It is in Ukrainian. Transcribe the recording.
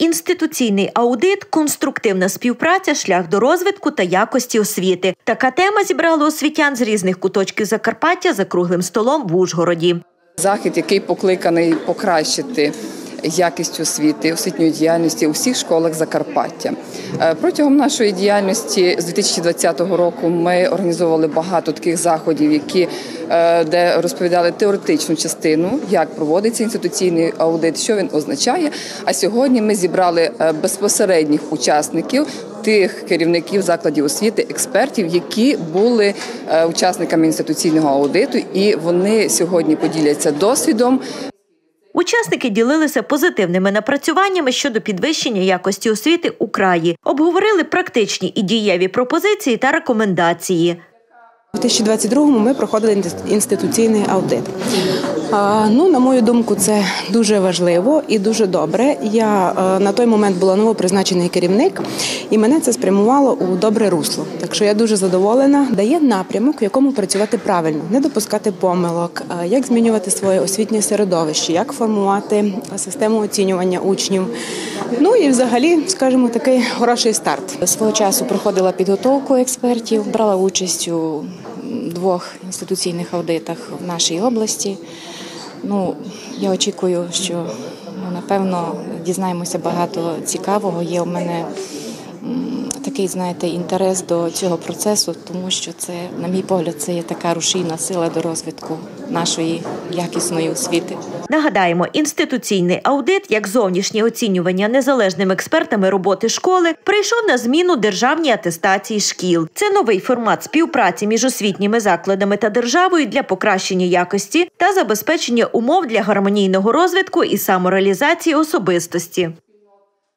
Інституційний аудит – конструктивна співпраця, шлях до розвитку та якості освіти. Така тема зібрала освітян з різних куточків Закарпаття за круглим столом в Ужгороді. Захід, який покликаний покращити якість освіти, освітньої діяльності у всіх школах Закарпаття. Протягом нашої діяльності з 2020 року ми організовували багато таких заходів, де розповідали теоретичну частину, як проводиться інституційний аудит, що він означає. А сьогодні ми зібрали безпосередніх учасників, тих керівників закладів освіти, експертів, які були учасниками інституційного аудиту, і вони сьогодні поділяться досвідом. Учасники ділилися позитивними напрацюваннями щодо підвищення якості освіти у краї. Обговорили практичні і дієві пропозиції та рекомендації. У 2022-му ми проходили інституційний аудит. На мою думку, це дуже важливо і дуже добре. Я на той момент була новопризначений керівник, і мене це спрямувало у добре русло. Так що я дуже задоволена. Дає напрямок, в якому працювати правильно, не допускати помилок, як змінювати своє освітнє середовище, як формувати систему оцінювання учнів. І взагалі, скажімо, такий хороший старт. Свого часу проходила підготовку експертів, брала участь у 2 інституційних аудитах в нашій області. Я очікую, що, напевно, дізнаємося багато цікавого. Є у мене такий, інтерес до цього процесу, тому що це, на мій погляд, це є така рушійна сила до розвитку нашої якісної освіти. Нагадаємо, інституційний аудит, як зовнішнє оцінювання незалежними експертами роботи школи, прийшов на зміну державній атестації шкіл. Це новий формат співпраці між освітніми закладами та державою для покращення якості та забезпечення умов для гармонійного розвитку і самореалізації особистості.